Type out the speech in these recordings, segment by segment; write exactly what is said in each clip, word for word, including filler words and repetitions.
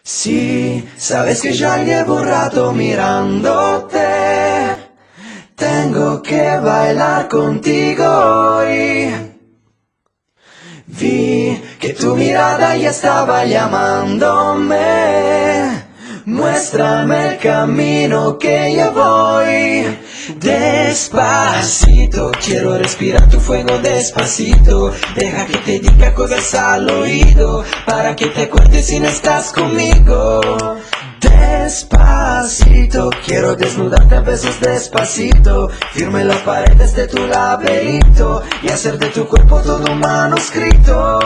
Sí, sabes que ya llevo un rato mirándote. Tengo que bailar contigo hoy. Vi que tu mirada ya estaba llamándome. Muéstrame el camino que yo voy. Despacito, quiero respirar tu fuego despacito. Deja que te diga cosas al oído, para que te acuerdes si no estás conmigo. Despacito, quiero desnudarte a besos despacito. Firme las paredes de tu laberinto y hacer de tu cuerpo todo un manuscrito.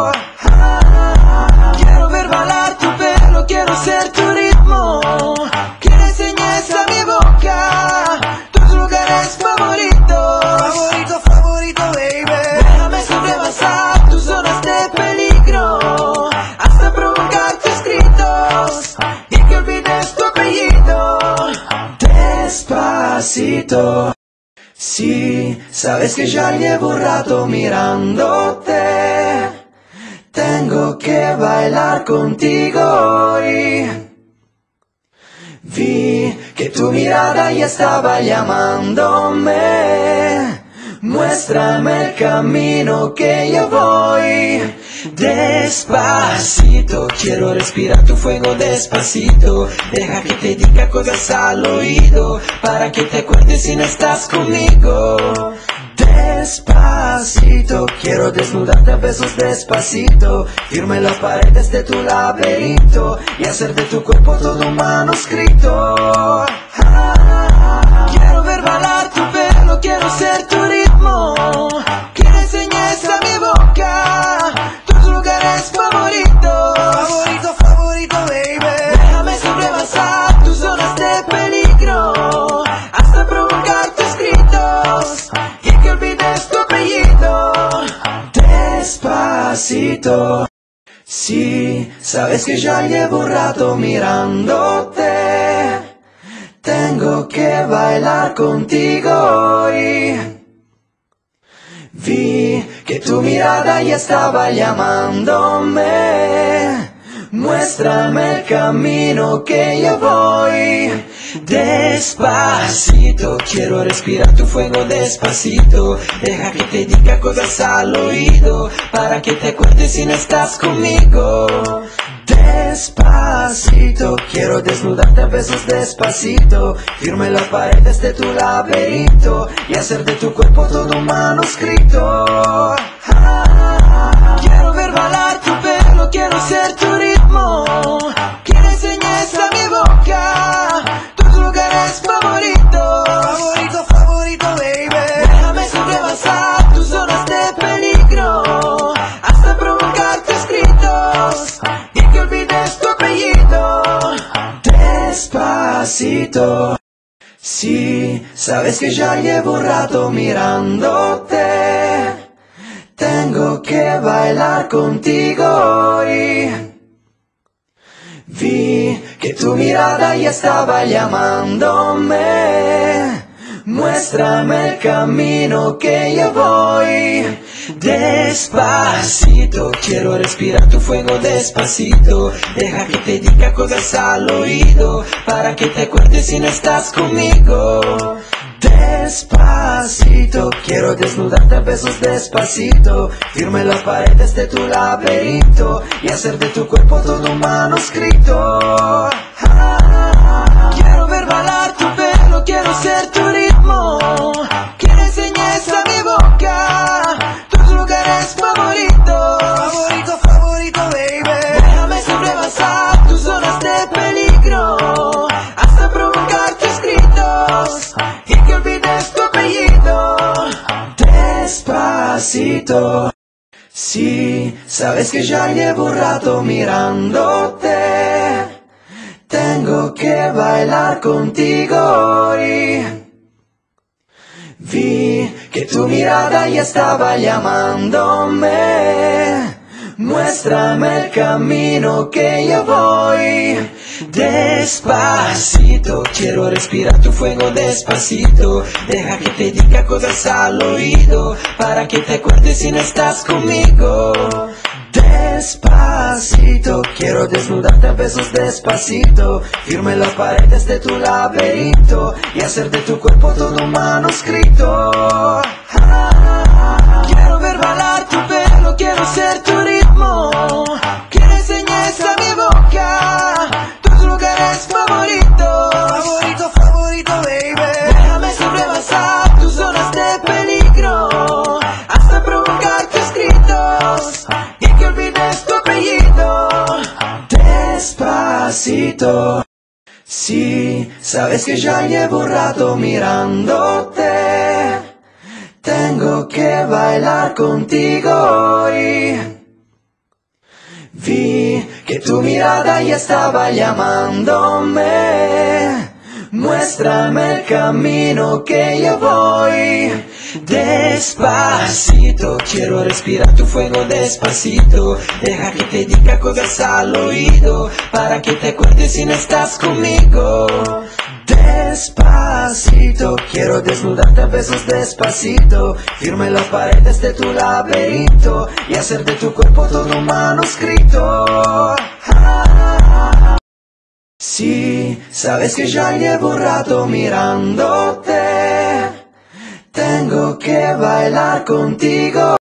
Ah, quiero ver bailar tu pelo, quiero ser tu ritmo. Que le enseñes a mi boca tus lugares favoritos. Favorito, favorito, baby. Déjame sobrepasar tus zonas de peligro hasta provocar tus gritos y que olvides tu apellido. Despacito. Sí, sabes que ya llevo un rato mirándote. Tengo que bailar contigo hoy. Vi que tu mirada ya estaba llamándome. Muéstrame el camino que yo voy. Despacito, quiero respirar tu fuego despacito. Deja que te diga cosas al oído, para que te acuerdes si no estás conmigo. Despacito, quiero desnudarte a besos despacito. Firme las paredes de tu laberinto y hacer de tu cuerpo todo un manuscrito. Ah, quiero ver bailar tu pelo, quiero ser tu ritmo. Que le enseñes a mi boca tus lugares favoritos. Favorito, favorito, baby. Déjame sobrepasar tus zonas de peligro hasta provocar tus gritos y que olvides tu apellido. Despacito. Sí, sabes que ya llevo un rato mirándote. Tengo que bailar contigo hoy. Vi que tu mirada ya estaba llamándome. Muéstrame el camino que yo voy. Despacito, quiero respirar tu fuego despacito. Deja que te diga cosas al oído, para que te acuerdes si no estás conmigo. Despacito, quiero desnudarte a besos despacito. Firme las paredes de tu laberinto y hacer de tu cuerpo todo un manuscrito. Ah, quiero ver bailar tu pelo, quiero ser tu ritmo. Que le enseñes a mi boca tus lugares favoritos. Favorito, favorito, baby. Déjame sobrepasar tus zonas de peligro hasta provocar tus gritos y que olvides tu apellido. Despacito. Sí, sabes que ya llevo un rato mirándote. Tengo que bailar contigo hoy. Vi que tu mirada ya estaba llamándome. Muéstrame el camino que yo voy. Despacito, quiero respirar tu fuego despacito. Deja que te diga cosas al oído, para que te acuerdes si no estás conmigo. Despacito, quiero desnudarte a besos despacito. Firme las paredes de tu laberinto y hacer de tu cuerpo todo un manuscrito. Ah, quiero ver bailar tu pelo, quiero ser tu ritmo. Que le enseñes a mi boca tus lugares favoritos. Favorito, favorito, baby. Déjame sobrepasar tus zonas de peligro hasta provocar tus gritos y que olvides tu apellido. Despacito. Sí, sabes que ya llevo un rato mirándote. Tengo que bailar contigo hoy. Vi que tu mirada ya estaba llamándome. Muéstrame el camino que yo voy. Despacito, quiero respirar tu fuego despacito. Deja que te diga cosas al oído, para que te acuerdes si no estás conmigo. Despacito, quiero desnudarte a besos despacito, firme las paredes de tu laberinto y hacer de tu cuerpo todo un manuscrito. Ah, quiero ver bailar tu pelo, quiero ser tu ritmo, que le enseñes a mi boca tus lugares favoritos. Favorito, favorito, baby. Déjame sobrepasar tus zonas de peligro hasta provocar tus gritos y que olvides tu apellido. Despacito, si sabes que ya llevo un rato mirándote, tengo que bailar contigo hoy. Vi que tu mirada ya estaba llamándome, muéstrame el camino que yo voy. Despacito, quiero respirar tu fuego despacito, deja que te diga cosas al oído, para que te acuerdes si no estás conmigo. Despacito, quiero desnudarte a besos despacito, firme las paredes de tu laberinto y hacer de tu cuerpo todo un manuscrito. Ah, si sabes que ya llevo un rato mirándote, tengo que bailar contigo.